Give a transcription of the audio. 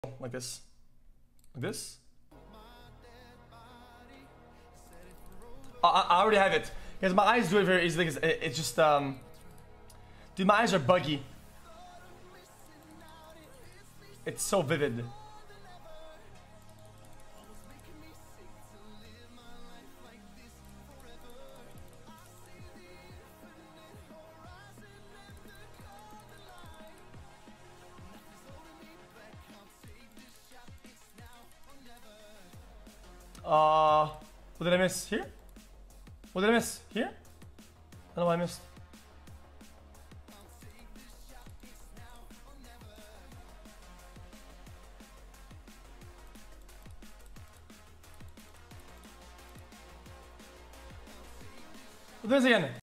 like this. Like this. I already have it. Because my eyes do it very easily. It's just, dude, my eyes are buggy. It's so vivid. What did I miss? Here? What did I miss? Here? I don't know what I missed. What did I miss again?